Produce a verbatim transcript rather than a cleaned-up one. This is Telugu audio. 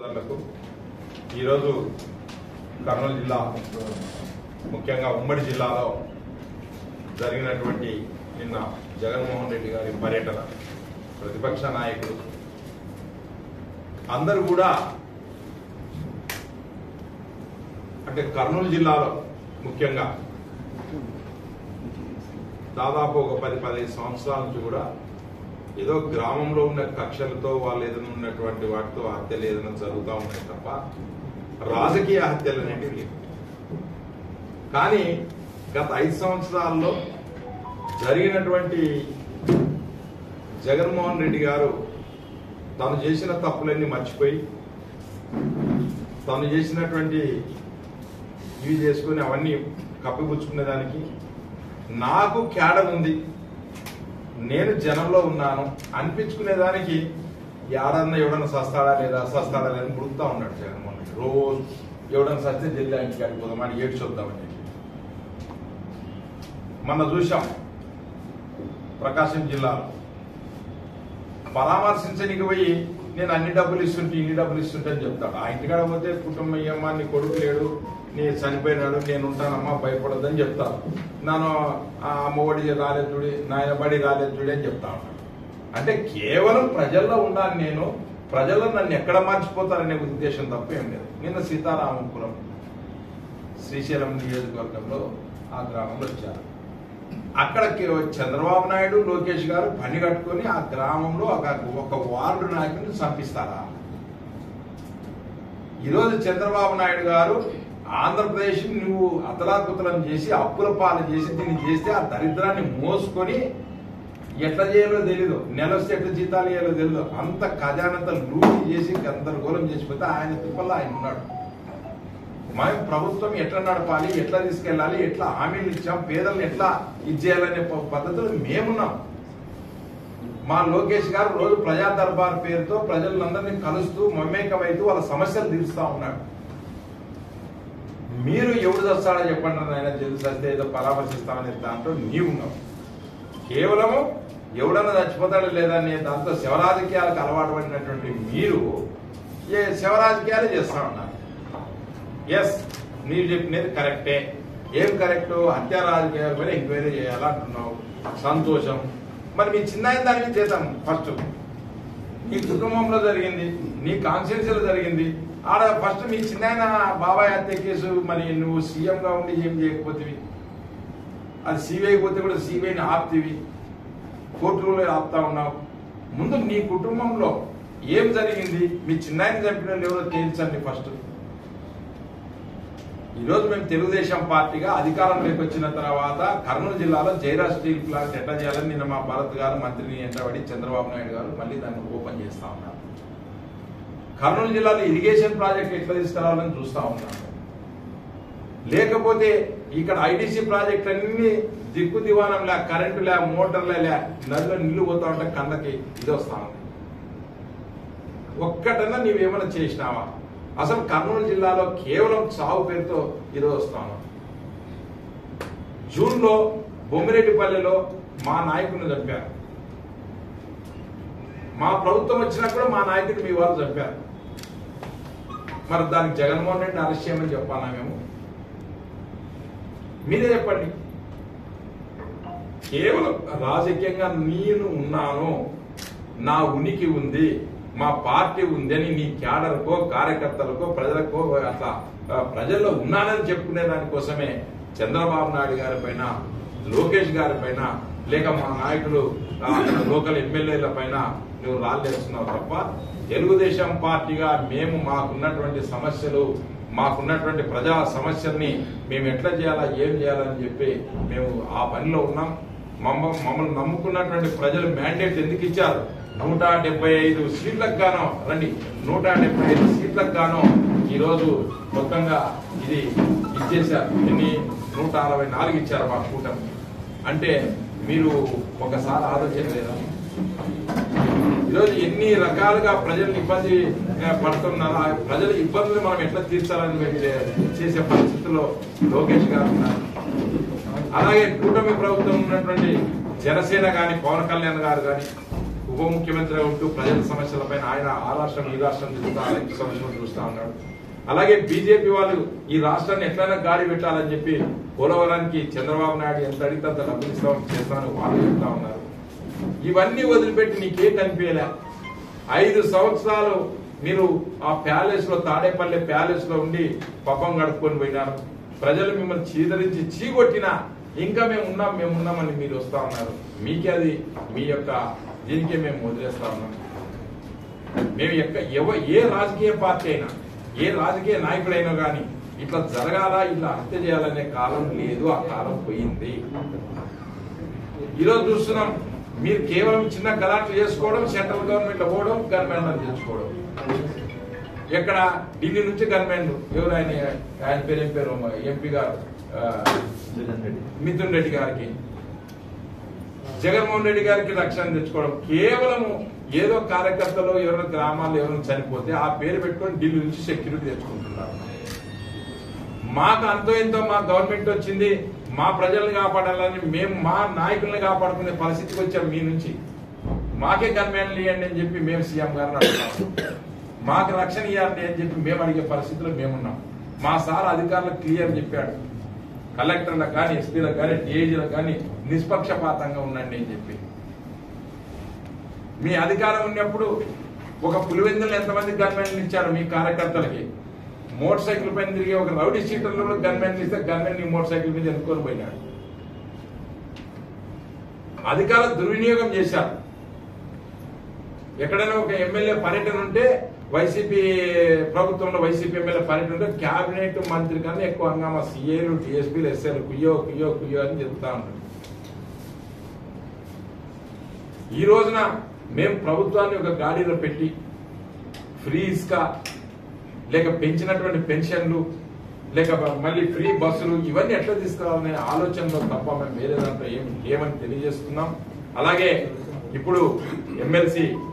సోదరులకు ఈరోజు కర్నూలు జిల్లా ముఖ్యంగా ఉమ్మడి జిల్లాలో జరిగినటువంటి నిన్న జగన్మోహన్ రెడ్డి గారి పర్యటన ప్రతిపక్ష నాయకులు అందరూ కూడా అంటే కర్నూలు జిల్లాలో ముఖ్యంగా దాదాపు ఒక పది పదిహేను సంవత్సరాల నుంచి కూడా ఏదో గ్రామంలో ఉన్న కక్షలతో వాళ్ళు ఏదైనా ఉన్నటువంటి వాటితో హత్యలు ఏదైనా జరుగుతూ ఉన్నాయి తప్ప రాజకీయ హత్యలు అనేటివి లేవు. కానీ గత ఐదు సంవత్సరాల్లో జరిగినటువంటి జగన్మోహన్ రెడ్డి గారు తను చేసిన తప్పులన్నీ మర్చిపోయి తను చేసినటువంటి ఇవి చేసుకుని అవన్నీ కప్పిపుచ్చుకునేదానికి నాకు క్యాడర్ ఉంది, నేను జనంలో ఉన్నాను అనిపించుకునేదానికి ఎవడన్నా ఎవడన్నా సస్తాడా లేదా సస్తాడా లేదా ముడుగుతా ఉన్నాడు జగన్మోహన్ రెడ్డి. రోజు ఎవడన్నా సస్తే జిల్లా ఇంటికి అడిగిపోదామని ఏడు చూద్దామని మొన్న చూశాం ప్రకాశం జిల్లాలో పరామర్శించడానికి పోయి నేను అన్ని డబ్బులు ఇస్తుంటే ఇన్ని డబ్బులు ఇస్తుంటే అని చెప్తాడు. ఆ ఇంటికాడ పోతే కుటుంబం ఏమా నీ కొడుకు లేడు, నీ చనిపోయినాడు, నేను ఉంటానమ్మా భయపడద్దని చెప్తాను. నన్ను అమ్మఒడి రాలేదు చూడి, నాయన బడి రాలేదు చూడి అని చెప్తా ఉన్నాను. అంటే కేవలం ప్రజల్లో ఉండాలి, నేను ప్రజల్లో నన్ను ఎక్కడ మర్చిపోతారనే ఉద్దేశం తప్ప ఏం లేదు. నిన్న సీతారామపురం శ్రీశైలం నియోజకవర్గంలో ఆ గ్రామంలో వచ్చారు. అక్కడ చంద్రబాబు నాయుడు లోకేష్ గారు పని కట్టుకొని ఆ గ్రామంలో ఒక వార్డు నాయకుడిని చంపిస్తారా? ఈరోజు చంద్రబాబు నాయుడు గారు ఆంధ్రప్రదేశ్ నువ్వు అతలాకుతలం చేసి అప్పుల పాలు చేసి దీన్ని చేస్తే ఆ దరిద్రాన్ని మోసుకొని ఎట్లా చేయాలో తెలీదు, నెల వస్తే ఎట్లా జీతాలు చేయాలో తెలీదు, అంత ఖజానంత లూటీ చేసి గందరగోళం చేసిపోతే ఆయన తిప్పల్లో ఆయన ఉన్నాడు. మేము ప్రభుత్వం ఎట్లా నడపాలి, ఎట్లా తీసుకెళ్ళాలి, ఎట్లా హామీలు ఇచ్చాం, పేదలను ఎట్లా ఇచ్చేయాలనే పద్ధతులు మేమున్నాం. మా లోకేష్ గారు రోజు ప్రజా దర్బార్ పేరుతో ప్రజలందరినీ కలుస్తూ మమేకమైతూ వాళ్ళ సమస్యలు తీరుస్తా ఉన్నాడు. మీరు ఎవడు చస్తాడో చెప్పండి, ఆయన జల్ది చస్తే ఏదో పరామర్శిస్తామనే దాంట్లో నీవున్నావు. కేవలము ఎవడన్నా చచ్చిపోతాడో లేదా అనే దాంతో శవరాజకీయాలకు అలవాటు పడినటువంటి మీరు ఏ శవరాజకీయాలు చేస్తా ఉన్నారు. ఎస్, మీరు చెప్పినది కరెక్టే. ఏం కరెక్ట్? హత్యా రాజకీయాల మీద ఎంక్వైరీ చేయాలంటున్నావు, సంతోషం. మరి మీ చిన్న దాని మీద చేద్దాం. ఫస్ట్ నీ కుటుంబంలో జరిగింది, నీ కాన్స్టిట్యూన్సీలో జరిగింది. ఆడ ఫస్ట్ మీ చిన్న బాబాయ్ హత్య కేసు మరి నువ్వు సీఎంగా ఉండి ఏం చేయకపోతేవి, అది సిబిఐ పోతే కూడా సిబిఐని ఆపుతీవి, కోర్టులో ఆపుతా ఉన్నావు. ముందు నీ కుటుంబంలో ఏం జరిగింది, మీ చిన్నాయన చంపిన వాళ్ళు ఎవరో తేల్చండి ఫస్ట్. ఈరోజు మేము తెలుగుదేశం పార్టీగా అధికారంలోకి వచ్చిన తర్వాత కర్నూలు జిల్లాలో జైరా స్టీల్ ప్లాంట్ ఎట్లా చేయాలని నిన్న మా భారత్ గారు మంత్రిని ఎంటబడి చంద్రబాబు నాయుడు గారు మళ్ళీ దాన్ని ఓపెన్ చేస్తా ఉన్నారు. కర్నూలు జిల్లాలో ఇరిగేషన్ ప్రాజెక్ట్ ఎట్లా తీసుకురావాలని చూస్తా ఉన్నాను. లేకపోతే ఇక్కడ ఐటీసీ ప్రాజెక్ట్ అన్ని దిక్కు దివానం లే, కరెంటు లే, మోటార్లే లే, నదిలో నీళ్లు పోతా ఉంటే కళ్ళకి ఇది వస్తా ఉంది. ఒక్కటన్నా నీవేమైనా చేసినావా? అసలు కర్నూలు జిల్లాలో కేవలం సాగు పేరుతో ఈరోజు వస్తాను. జూన్ లో బొమ్మిరెడ్డిపల్లిలో మా నాయకుడిని చంపారు. మా ప్రభుత్వం వచ్చినప్పుడు మా నాయకుడిని మీ వాళ్ళు చంపారు. మరి దానికి జగన్మోహన్ రెడ్డి అరెస్ట్ చేయమని చెప్పాలా మేము? మీరే చెప్పండి. కేవలం రాజకీయంగా నేను ఉన్నాను, నా ఉనికి ఉంది, మా పార్టీ ఉంది అని నీ క్యాడర్కో కార్యకర్తలకో ప్రజలకో అట్లా ప్రజల్లో ఉన్నానని చెప్పుకునే దానికోసమే చంద్రబాబు నాయుడు గారి పైన, లోకేష్ గారి పైన, లేక మా నాయకులు లోకల్ ఎమ్మెల్యేల పైన నువ్వు రాళ్ళేస్తున్నావు తప్ప తెలుగుదేశం పార్టీగా మేము మాకున్నటువంటి సమస్యలు, మాకున్నటువంటి ప్రజా సమస్యల్ని మేము ఎట్లా చేయాలా, ఏం చేయాలని చెప్పి మేము ఆ పనిలో ఉన్నాం. మమ్మ మమ్మల్ని నమ్ముకున్నటువంటి ప్రజలు మ్యాండేట్ ఎందుకు ఇచ్చారు? నూట డెబ్బై ఐదు సీట్లకు గాను రండి, నూట డెబ్బై ఐదు సీట్లకు గాను ఈరోజు మొత్తంగా ఇది ఇచ్చేశారు. ఎన్ని? నూట అరవై నాలుగు ఇచ్చారు మా కూటమి. అంటే మీరు ఒకసారి ఆలోచన లేదా? ఈరోజు ఎన్ని రకాలుగా ప్రజలను ఇబ్బంది పడుతున్నారు. ఆ ప్రజల ఇబ్బందులు మనం ఎట్లా తీర్చాలని చేసే పరిస్థితుల్లో లోకేష్ గారు ఉన్నారు. అలాగే కూటమి ప్రభుత్వం ఉన్నటువంటి జనసేన గాని, పవన్ కళ్యాణ్ గారు గాని ఉప ముఖ్యమంత్రిగా ఉంటూ ప్రజల సమస్యలపైన ఆయన ఆ రాష్ట్రం ఈ రాష్ట్రం చూస్తా రైతు సమస్యలు చూస్తా ఉన్నాడు. అలాగే బీజేపీ వాళ్ళు ఈ రాష్ట్రాన్ని ఎట్లయినా గాడి పెట్టాలని చెప్పి పోలవరానికి చంద్రబాబు నాయుడు ఎంత అడిగితే అంత డబ్బులు ఇస్తామని చేస్తామని వాళ్ళు చెప్తా ఉన్నారు. ఇవన్నీ వదిలిపెట్టి నీకే కనిపించలే. ఐదు సంవత్సరాలు మీరు ఆ ప్యాలెస్ లో తాడేపల్లి ప్యాలెస్ లో ఉండి పబ్బం గడుపుకొని పోయినారు. ప్రజలు మిమ్మల్ని చీదరించి చీకొట్టినా ఇంకా మేము ఉన్నాం మేము ఉన్నామని మీరు వస్తా ఉన్నారు. మీకే అది మీ యొక్క దీనికే మేము వదిలేస్తా ఉన్నాం. మేము ఎక్క ఎవ ఏ రాజకీయ పార్టీ అయినా ఏ రాజకీయ నాయకుడైనా కానీ ఇట్లా జరగాల ఇట్లా హత్య చేయాలనే కాలం లేదు. ఆ కాలం పోయింది. ఈరోజు చూస్తున్నాం మీరు కేవలం చిన్న గలాట్లు చేసుకోవడం, సెంట్రల్ గవర్నమెంట్ లో పోవడం, గన్మెన్లను తెచ్చుకోవడం. ఎక్కడ ఢిల్లీ నుంచి గన్మెన్ ఎవరు ఆయన ఆయన పేరు ఏం పేరు ఎంపీ గారు మిథున్ రెడ్డి గారికి, జగన్మోహన్ రెడ్డి గారికి రక్షణ తెచ్చుకోవడం. కేవలం ఏదో కార్యకర్తలు ఎవరైనా గ్రామాల్లో ఎవరైనా చనిపోతే ఆ పేరు పెట్టుకొని ఢిల్లీ నుంచి సెక్యూరిటీ తెచ్చుకుంటున్నారు. మాకు అంతో ఎంతో మా గవర్నమెంట్ వచ్చింది, మా ప్రజల్ని కాపాడాలని మేము మా నాయకుల్ని కాపాడుకునే పరిస్థితికి వచ్చాం. మీ నుంచి మాకే గన్మెన్లు ఇవ్వండి అని చెప్పి మేము సీఎం గారిని అడుగుతాం. మాకు రక్షణ ఇవ్వండి అని చెప్పి మేము అడిగే పరిస్థితిలో మేమున్నాం. మా సార్ అధికారులకు క్లియర్ చెప్పాడు, కలెక్టర్లకు కానీ ఎస్పీలకు కానీ డిఐజీలకు కానీ నిష్పక్షపాతంగా ఉండండి అని చెప్పి. మీ అధికారం ఉన్నప్పుడు ఒక పులివెందులు ఎంతమంది గన్మెన్లు ఇచ్చారు మీ కార్యకర్తలకి? మోటార్ సైకిల్ పైన తిరిగి ఒక రౌడీ సీటర్లో గన్మెన్ ఇస్తే గన్మెన్ ని మోటార్ సైకిల్ మీద ఎన్నుకొని పోయినాడు. అధికార దుర్వినియోగం చేశారు. ఎక్కడైనా ఒక ఎమ్మెల్యే పర్యటన ఉంటే వైసీపీ ప్రభుత్వంలో వైసీపీ ఎమ్మెల్యే పర్యటన ఉంటే క్యాబినెట్ మంత్రి కన్నా ఎక్కువ హంగామా సీఏలు డిఎస్పీలు ఎస్ఐలు కుయ్యో కుయ్యో కుయ్యో అని చెప్తా ఉంటారు. ఈ రోజున మేము ప్రభుత్వాన్ని ఒక గాడిలో పెట్టి ఫ్రీ ఇసుక లేక పెంచినటువంటి పెన్షన్లు లేక మళ్ళీ ఫ్రీ బస్సులు ఇవన్నీ ఎట్లా తీసుకురావాలనే ఆలోచనలో తప్ప మేము వేరే దాంట్లో ఏం ఏమని తెలియజేస్తున్నాం. అలాగే ఇప్పుడు ఎమ్మెల్సీ